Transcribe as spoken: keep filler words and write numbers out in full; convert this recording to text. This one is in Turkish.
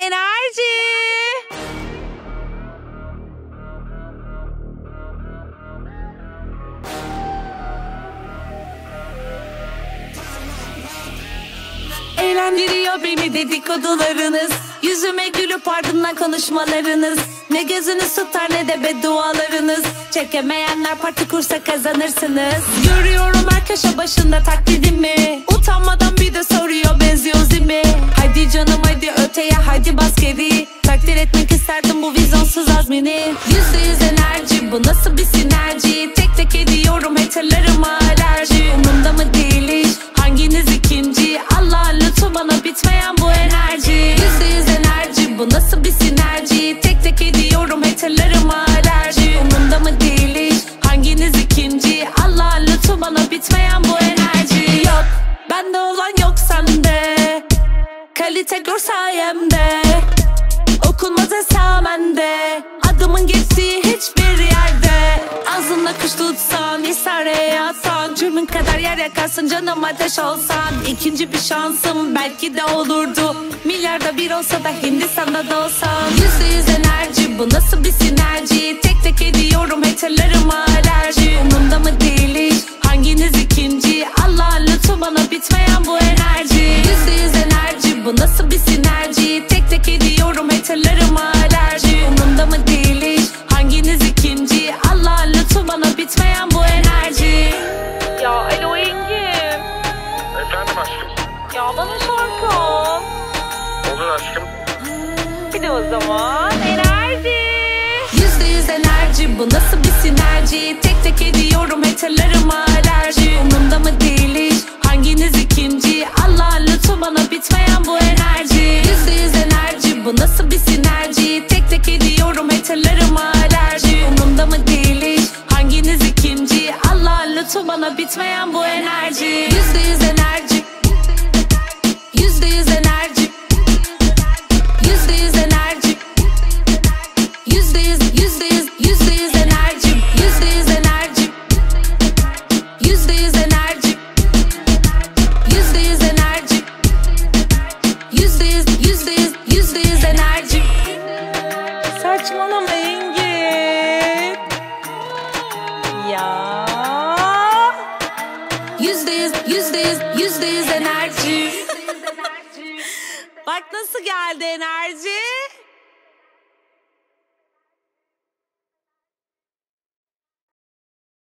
enerji. Eğlendiriyor beni dedikodularınız, yüzüme gülüp ardından konuşmalarınız. Ne gözünüz tutar ne de beddualarınız. Çekemeyenler parti kursa kazanırsınız. Görüyorum her köşe başında taklidimi. Utanmadan bir de soruyor benziyoruz değil mi? Hadi canım hadi öteye hadi bas geri. Takdir etmek isterdim bu vizyonsuz azmini. Yüzde yüz enerji, bu nasıl bir sinerji? Tek tek ediyorum haterlarıma alerji. Umurumda mı değil hiç hanginiz ikinci? Allah lütfu bana bitmeyen bu enerji. Yüzde yüz enerji, bu nasıl bir sinerji? Tek tek ediyorum haterlarıma alerji. Umurumda mı değil hiç hanginiz ikinci? Allah lütfu bana bitmeyen bu enerji. Yok bende olan yok sende, kalite gör sayemde. Okunmaz esamende, adımın geçtiği hiçbir yerde. Ağzınla kuş tutsan, isare yatsan, cürmün kadar yer yakarsın canım ateş olsan. İkinci bir şansım belki de olurdu, milyarda bir olsa da Hindistan'da da olsam. Yüzde yüz enerji, bu nasıl bir sinerji? Tek tek ediyorum haterlarıma alerji. Umurumda mı değil hiç hanginiz ikinci? Allah lütfu bana bitmeyen bu enerji. Yüzde yüz enerji, bu nasıl bir sinerji? Tek tek ediyorum haterlarıma alerji. Umurumda mı değil hiç hanginiz ikinci? Allah lütfu bana bitmeyen bu enerji. Ya alo Engin. Efendim aşkım. Ya bana şarkı. Olur aşkım. Bir de o zaman enerji. Yüzde yüz enerji, bu nasıl bir sinerji? Tek tek ediyorum haterlarıma alerji. Umurumda mı değil hiç hanginiz ikinci? Allah lütfu bana bitmeyen bu enerji. Yüzde yüz enerji, bu nasıl bir sinerji? Tek tek ediyorum haterlarıma alerji. Umurumda mı değil hiç hanginiz ikinci? Allah lütfu bana bitmeyen bu enerji. Yüzde yüz enerji, yüzde yüz enerji, yüzde yüz enerji, yüzde yüz, yüzde yüz, yüzde yüz enerji, yüzde yüz enerji, yüzde yüz enerji, yüzde yüz enerji, yüzde yüz, yüzde yüz, yüzde yüz enerji. Saçmalama Engin. Ya. Yüzde yüz, yüzde yüz, yüzde yüz enerji. Bak nasıl geldi enerji.